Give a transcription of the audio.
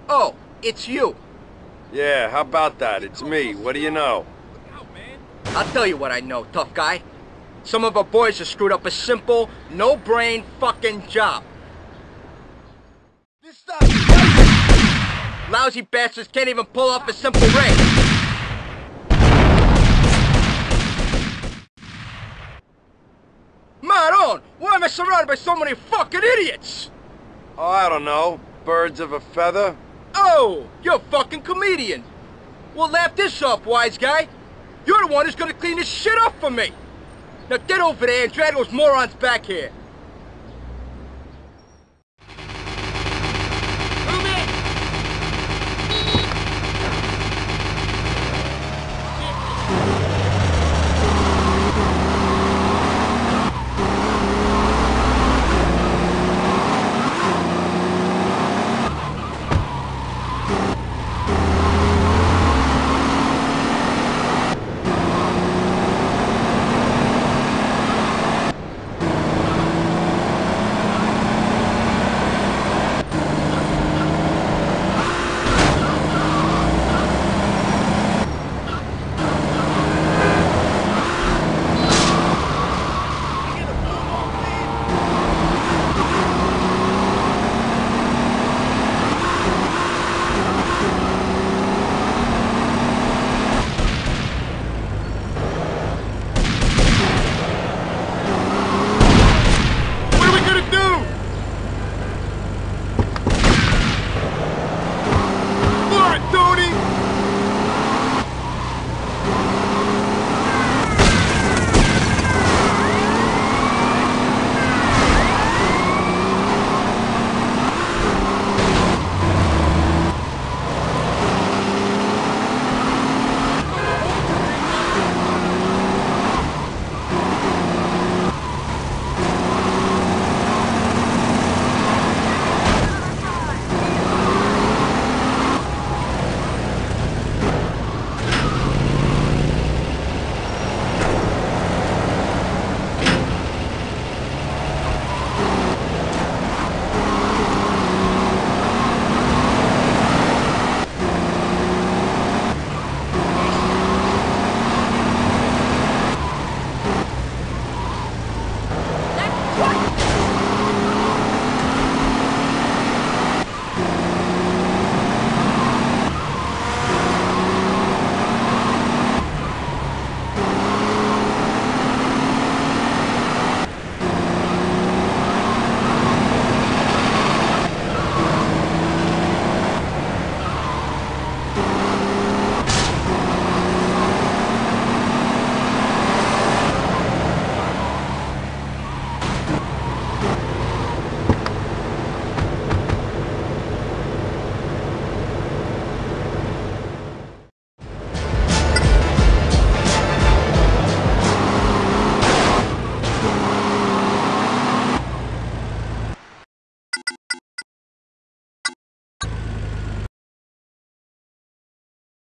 Oh, it's you. Yeah, how about that? It's me. What do you know? I'll tell you what I know, tough guy. Some of our boys have screwed up a simple, no-brain fucking job. This stuff. Lousy bastards can't even pull off a simple raid. Maron, why am I surrounded by so many fucking idiots? Oh, I don't know. Birds of a feather? Oh, you're a fucking comedian. Well, laugh this off, wise guy. You're the one who's gonna clean this shit up for me. Now get over there and drag those morons back here.